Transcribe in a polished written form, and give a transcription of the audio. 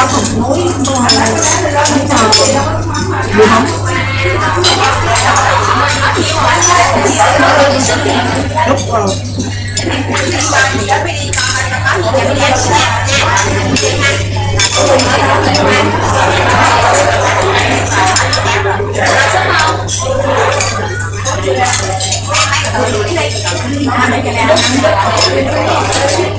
Hãy subscribe cho kênh Ghiền Mì Gõ để không bỏ lỡ những video hấp dẫn.